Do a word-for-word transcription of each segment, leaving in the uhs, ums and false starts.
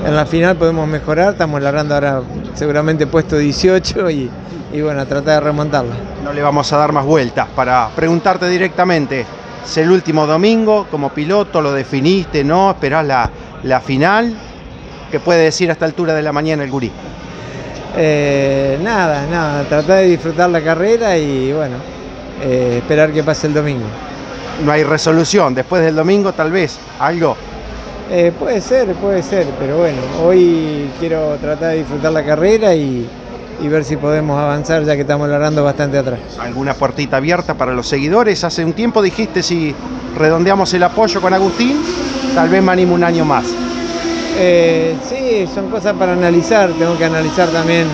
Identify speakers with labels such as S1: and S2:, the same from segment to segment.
S1: en la final podemos mejorar, estamos largando ahora seguramente puesto dieciocho y, y bueno, a tratar de remontarla.
S2: No le vamos a dar más vueltas para preguntarte directamente, es el último domingo, como piloto lo definiste, ¿no? Esperás la, la final, ¿qué puede decir a esta altura de la mañana el gurí?
S1: Eh, nada, nada, tratar de disfrutar la carrera y bueno, eh, esperar que pase el domingo.
S2: No hay resolución, después del domingo tal vez, algo.
S1: Eh, puede ser, puede ser, pero bueno, hoy quiero tratar de disfrutar la carrera y, y ver si podemos avanzar ya que estamos largando bastante atrás.
S2: ¿Alguna puertita abierta para los seguidores? Hace un tiempo dijiste si redondeamos el apoyo con Agustín, tal vez me animo un año más.
S1: Eh, sí, son cosas para analizar, tengo que analizar también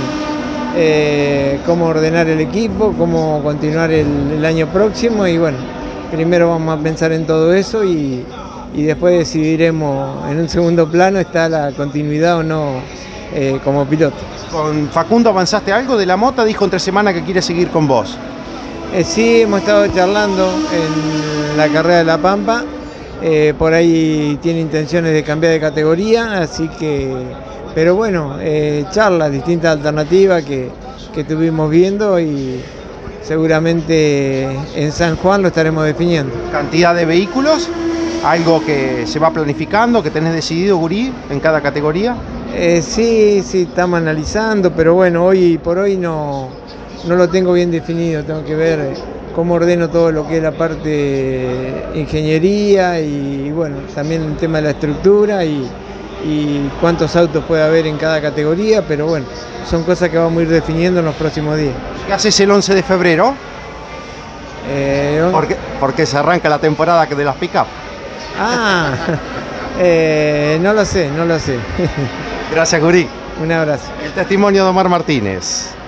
S1: eh, cómo ordenar el equipo, cómo continuar el, el año próximo y bueno, primero vamos a pensar en todo eso y, y después decidiremos en un segundo plano está la continuidad o no eh, como piloto.
S2: ¿Con Facundo avanzaste algo de la Mota? Dijo entre semana que quiere seguir con vos.
S1: Eh, sí, hemos estado charlando en la carrera de La Pampa. Eh, por ahí tiene intenciones de cambiar de categoría, así que, pero bueno, eh, charlas, distintas alternativas que, que estuvimos viendo y seguramente en San Juan lo estaremos definiendo.
S2: ¿Cantidad de vehículos? ¿Algo que se va planificando, que tenés decidido, gurí, en cada categoría?
S1: Eh, sí, sí, estamos analizando, pero bueno, hoy por hoy no, no lo tengo bien definido, tengo que ver cómo ordeno todo lo que es la parte de ingeniería y bueno, también el tema de la estructura y, y cuántos autos puede haber en cada categoría, pero bueno, son cosas que vamos a ir definiendo en los próximos días.
S2: ¿Qué haces el once de febrero?
S1: Eh,
S2: porque, porque se arranca la temporada de las pick-up.
S1: Ah, eh, no lo sé, no lo sé.
S2: Gracias, gurí.
S1: Un abrazo.
S2: El testimonio de Omar Martínez.